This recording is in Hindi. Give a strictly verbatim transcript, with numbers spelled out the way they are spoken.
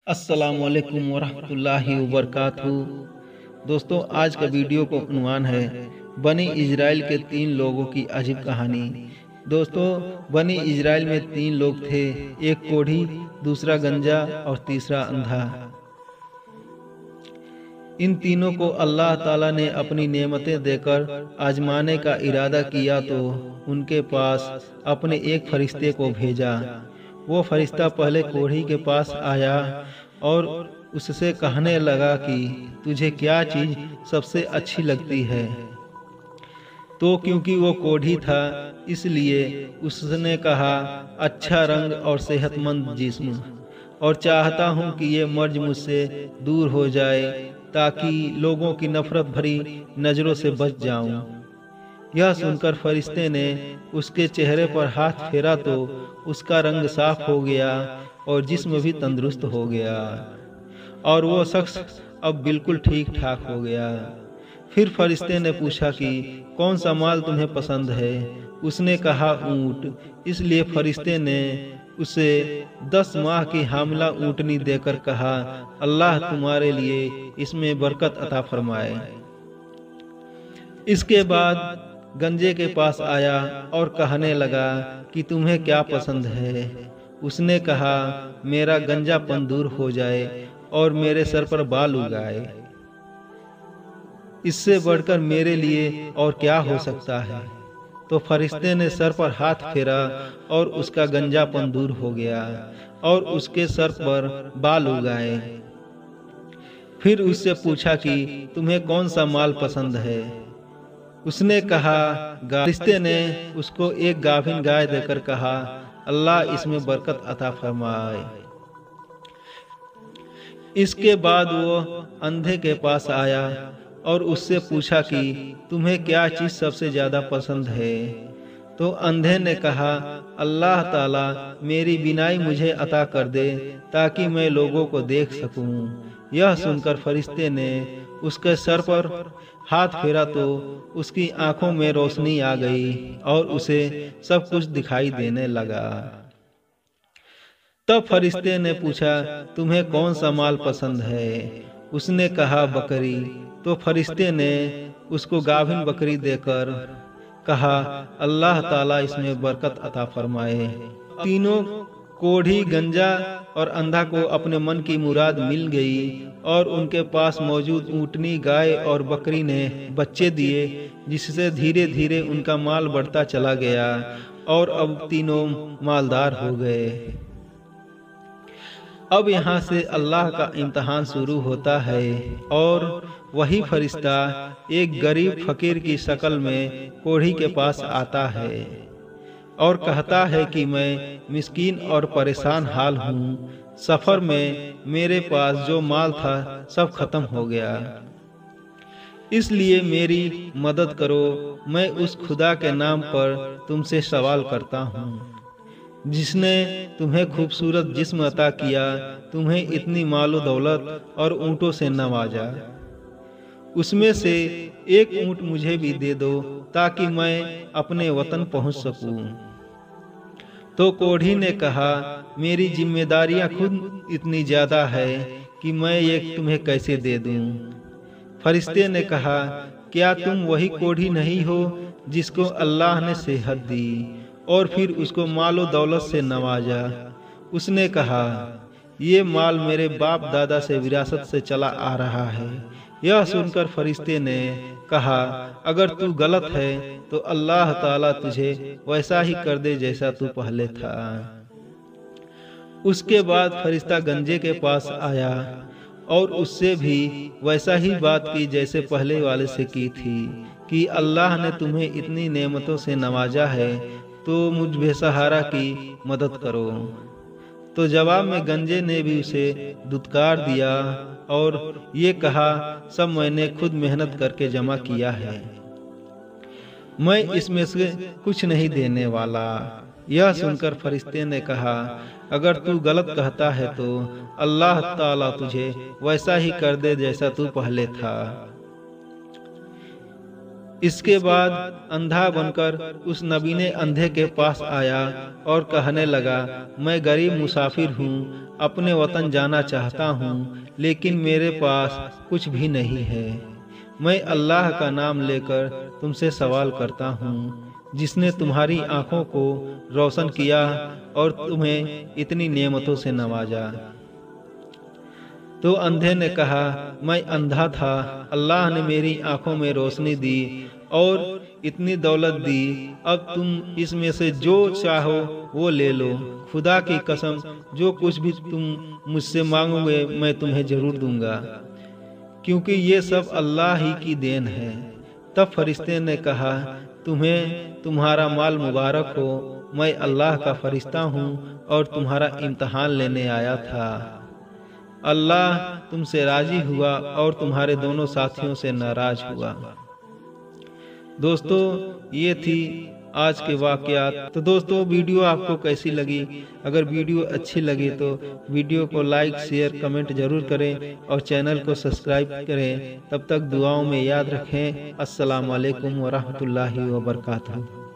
अस्सलामुअलैकुम वरहमतुल्लाहि वबरकातुहू। दोस्तों, आज का वीडियो का उन्वान है बनी इजराइल के तीन लोगों की अजीब कहानी। दोस्तों, बनी इजराइल में तीन लोग थे, एक कोढ़ी, दूसरा गंजा और तीसरा अंधा। इन तीनों को अल्लाह ताला ने अपनी नेमतें देकर आजमाने का इरादा किया तो उनके पास अपने एक फरिश्ते को भेजा। वो फरिश्ता पहले कोढ़ी के पास आया और उससे कहने लगा कि तुझे क्या चीज़ सबसे अच्छी लगती है। तो क्योंकि वो कोढ़ी था इसलिए उसने कहा, अच्छा रंग और सेहतमंद जिस्म, और चाहता हूँ कि ये मर्ज मुझसे दूर हो जाए ताकि लोगों की नफरत भरी नज़रों से बच जाऊं। यह सुनकर फरिश्ते ने उसके चेहरे पर हाथ फेरा तो उसका रंग साफ हो गया और जिस्म भी तंदुरुस्त हो गया और वो शख्स अब बिल्कुल ठीक ठाक हो गया। फिर फरिश्ते ने पूछा कि कौन सा माल तुम्हें पसंद है। उसने कहा ऊँट। इसलिए फरिश्ते ने उसे दस माह की हामिला ऊँटनी देकर कहा, अल्लाह तुम्हारे लिए इसमें बरकत अता फरमाए। इसके बाद गंजे के पास आया और कहने लगा कि तुम्हें क्या पसंद है। उसने कहा, मेरा गंजापन दूर हो जाए और मेरे सर पर बाल उगाए। इससे बढ़कर मेरे लिए और क्या हो सकता है। तो फरिश्ते ने सर पर हाथ फेरा और उसका गंजापन दूर हो गया और उसके सर पर बाल उगाए। फिर उससे पूछा कि तुम्हें कौन सा माल पसंद है। उसने कहा गाय। फरिश्ते ने उसको एक गाभिन गाय देकर कहा, अल्लाह इसमें बरकत अता फरमाए। इसके बाद वो अंधे के पास आया और उससे पूछा कि तुम्हें क्या चीज़ सबसे ज़्यादा पसंद है। तो अंधे ने कहा, अल्लाह ताला मेरी बीनाई मुझे अता कर दे ताकि मैं लोगों को देख सकूं। यह सुनकर फरिश्ते ने उसके सर पर हाथ फेरा तो उसकी आंखों में रोशनी आ गई और उसे सब कुछ दिखाई देने लगा। तब फरिश्ते ने पूछा, तुम्हें कौन सा माल पसंद है। उसने कहा बकरी। तो फरिश्ते ने उसको गाभिन बकरी देकर कहा, अल्लाह ताला इसमें बरकत अता फरमाए। तीनों कोढ़ी, गंजा और अंधा को अपने मन की मुराद मिल गई और उनके पास मौजूद ऊँटनी, गाय और बकरी ने बच्चे दिए, जिससे धीरे धीरे उनका माल बढ़ता चला गया और अब तीनों मालदार हो गए। अब यहाँ से अल्लाह का इम्तहान शुरू होता है और वही फरिश्ता एक गरीब फकीर की शक्ल में कोढ़ी के पास आता है और कहता है कि मैं मिस्कीन और परेशान हाल हूँ। सफ़र में मेरे पास जो माल था सब खत्म हो गया, इसलिए मेरी मदद करो। मैं उस खुदा के नाम पर तुमसे सवाल करता हूँ जिसने तुम्हें खूबसूरत जिस्म अता किया, तुम्हें इतनी मालो दौलत और ऊँटों से नवाजा। उसमें से एक ऊँट मुझे भी दे दो ताकि मैं अपने वतन पहुँच सकूँ। तो कोढ़ी ने कहा, मेरी जिम्मेदारियां खुद इतनी ज़्यादा है कि मैं ये तुम्हें कैसे दे दूं। फरिश्ते ने कहा, क्या तुम वही कोढ़ी नहीं हो जिसको अल्लाह ने सेहत दी और फिर उसको मालो दौलत से नवाजा। उसने कहा, ये माल मेरे बाप दादा से विरासत से चला आ रहा है। यह सुनकर फरिश्ते ने कहा, अगर तू गलत है तो अल्लाह ताला तुझे वैसा ही कर दे जैसा तू पहले था। उसके बाद फरिश्ता गंजे के पास आया और उससे भी वैसा ही बात की जैसे पहले वाले से की थी कि अल्लाह ने तुम्हें इतनी नेमतों से नवाजा है तो मुझ बेसहारा की मदद करो। तो जवाब में गंजे ने भी उसे दुत्कार दिया और ये कहा, सब मैंने खुद मेहनत करके जमा किया है, मैं इसमें से कुछ नहीं देने वाला। यह सुनकर फरिश्ते ने कहा, अगर तू गलत कहता है तो अल्लाह ताला तुझे वैसा ही कर दे जैसा तू पहले था। इसके बाद अंधा बनकर उस नबी ने अंधे के पास आया और कहने लगा, मैं गरीब मुसाफिर हूँ, अपने वतन जाना चाहता हूँ, लेकिन मेरे पास कुछ भी नहीं है। मैं अल्लाह का नाम लेकर तुमसे सवाल करता हूँ, जिसने तुम्हारी आंखों को रोशन किया और तुम्हें इतनी नेमतों से नवाजा। तो अंधे ने कहा, मैं अंधा था, अल्लाह ने मेरी आंखों में रोशनी दी और इतनी दौलत दी, अब तुम इसमें से जो चाहो वो ले लो। खुदा की कसम, जो कुछ भी तुम मुझसे मांगोगे मैं तुम्हें जरूर दूंगा, क्योंकि ये सब अल्लाह ही की देन है। तब फरिश्ते ने कहा, तुम्हें तुम्हारा माल मुबारक हो, मैं अल्लाह का फरिश्ता हूँ और तुम्हारा इम्तहान लेने आया था। अल्लाह तुमसे राजी हुआ और तुम्हारे दोनों साथियों से नाराज हुआ। दोस्तों, ये थी आज के वाकयात। तो दोस्तों, वीडियो आपको कैसी लगी? अगर वीडियो अच्छी लगी तो वीडियो को लाइक, शेयर, कमेंट जरूर करें और चैनल को सब्सक्राइब करें। तब तक दुआओं में याद रखें। अस्सलाम वालेकुम वरहमतुल्लाहि वबरकातुहू।